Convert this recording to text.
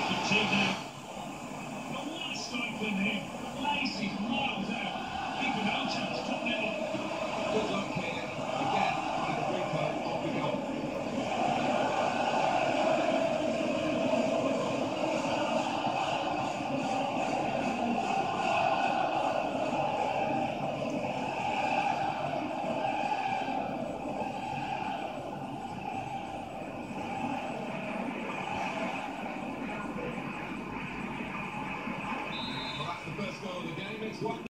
Good luck here. Again, and the free kick off we go. Well, that's the first goal of the game. It's 1.